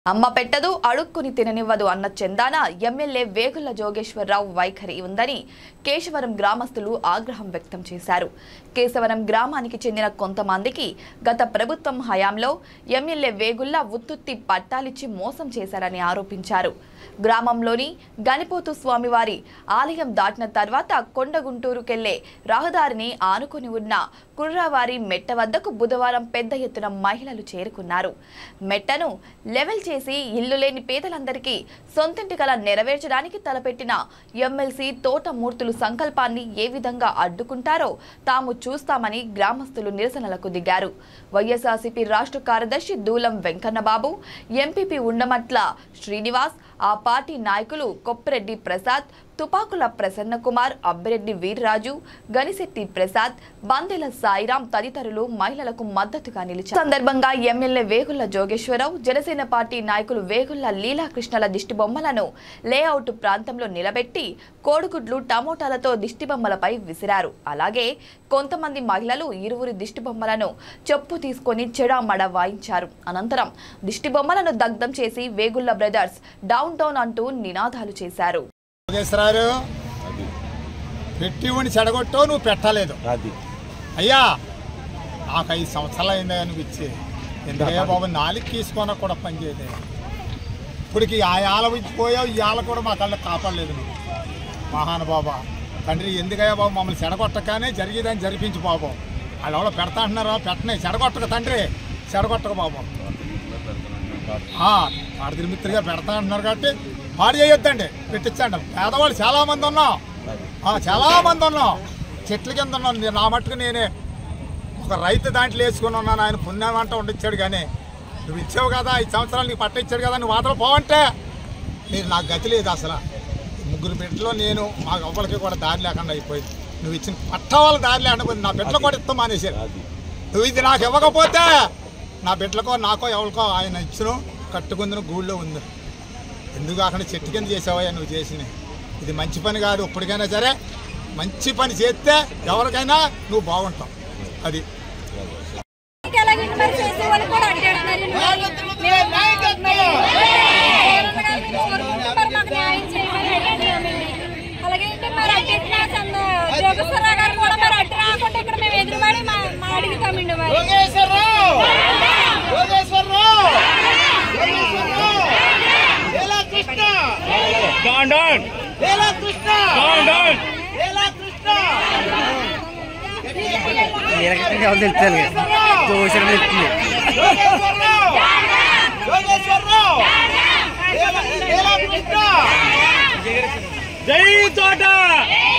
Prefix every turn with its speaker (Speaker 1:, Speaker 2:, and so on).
Speaker 1: అమ్మ పెట్టదు అడుక్కుని తిననివ్వదు అన్న చందాన ఎమ్మెల్యే వేగుళ్ల జోగేశ్వరరావు వైఖరి ఉందని కేశవరం గ్రామస్తులు ఆగ్రహం వ్యక్తం చేశారు. కేశవరం గ్రామానికి చెందిన కొంతమందికి గత ప్రభుత్వం హయాంలో ఎమ్మెల్యే వేగుళ్ల ఉత్తుత్తి పట్టాలిచ్చి మోసం చేశారని ఆరోపించారు. గ్రామంలోని గణిపోతు స్వామివారి ఆలయం దాటిన తర్వాత కొండగుంటూరుకెళ్లే రహదారిని ఆనుకుని ఉన్న కుర్రావారి మెట్ట వద్దకు బుధవారం పెద్ద ఎత్తున మహిళలు చేరుకున్నారు. మెట్టను లెవెల్ చేసి ఇల్లు లేని పేదలందరికీ సొంతింటి కల నెరవేర్చడానికి తలపెట్టిన ఎమ్మెల్సీ తోటమూర్తులు సంకల్పాన్ని ఏ విధంగా అడ్డుకుంటారో తాము చూస్తామని గ్రామస్తులు నిరసనలకు దిగారు. వైఎస్ఆర్సీపీ రాష్ట్ర కార్యదర్శి దూలం వెంకన్నబాబు, ఎంపీపీ ఉండమట్ల శ్రీనివాస్, ఆ పార్టీ నాయకులు కొప్పిరెడ్డి ప్రసాద్, తుపాకుల ప్రసన్న కుమార్, అబ్బిరెడ్డి వీర్రాజు, గనిశెట్టి ప్రసాద్, బందెల సాయిరాం తదితరులు మహిళలకు మద్దతుగా నిలిచారు. సందర్భంగా ఎమ్మెల్యే వేగుళ్ల జోగేశ్వరరావు, జనసేన పార్టీ నాయకులు వేగుళ్ల లీలాకృష్ణల దిష్టిబొమ్మలను లేఅవుట్ ప్రాంతంలో నిలబెట్టి కోడిగుడ్లు, టమోటాలతో దిష్టిబొమ్మలపై విసిరారు. అలాగే కొంతమంది మహిళలు ఇరువురి దిష్టిబొమ్మలను చెప్పు తీసుకొని చెడామడ వాయించారు. అనంతరం దిష్టిబొమ్మలను దగ్ధం చేసి వేగుళ్ల బ్రదర్స్ డౌన్ డౌన్ అంటూ నినాదాలు చేశారు.
Speaker 2: పెట్టి చెడగొట్టో నువ్వు పెట్టలేదు అయ్యా, నాకు 5 సంవత్సరాలు అయిందా అనిపించి ఎందుకయ్యా బాబు నాలుగు తీసుకొని కూడా పనిచేయలేదు. ఇప్పటికి ఆ ఆల పోయావు, ఈ ఆల కూడా మా కళ్ళకి కాపాడలేదు నువ్వు. మహానుబాబా తండ్రి, ఎందుకయ్యా బాబు మమ్మల్ని చెడగొట్టగానే జరిగేదాన్ని జరిపించు బాబు. వాళ్ళు ఎవరో పెడతా అంటున్నారా, పెట్టనే చెడగొట్టక తండ్రి, చెడగొట్టక బాబు. పాడదిరి మిత్రుగా పెడతా అంటున్నారు కాబట్టి పాడు చేయొద్దండి, పెట్టించండి. పేదవాళ్ళు చాలామంది ఉన్నాం, చాలామంది ఉన్నాం, చెట్ల కింద ఉన్నాం. నా మట్టుకు నేనే ఒక రైతు దాంట్లో వేసుకుని ఉన్నాను. ఆయన పుణ్యం అంట ఉండిచ్చాడు, కానీ నువ్వు ఇచ్చావు కదా 5 సంవత్సరాలు నీకు పట్ట ఇచ్చాడు కదా, నువ్వు వాతలు పోవంటే నేను నాకు గతి లేదు అసలు. 3 బిడ్డలో నేను మా అవ్వలకి కూడా దారి లేకుండా అయిపోయింది. నువ్వు ఇచ్చిన పట్ట వాళ్ళ దారి లేకపోయింది, నా బిడ్డలు కూడా ఇస్తాం మానేసారు. నువ్వు ఇది నాకు ఇవ్వకపోతే నా బిడ్డలకో నాకో ఎవరికో ఆయన ఇచ్చిన కట్టుకుందిన గూళ్ళో ఉంది. ఎందుకు కాకుండా చెట్టు కింద చేసావయ్యా నువ్వు చేసిన ఇది మంచి పని కాదు. ఇప్పటికైనా సరే మంచి పని చేస్తే ఎవరికైనా నువ్వు బాగుంటావు. అది
Speaker 3: జై తోట.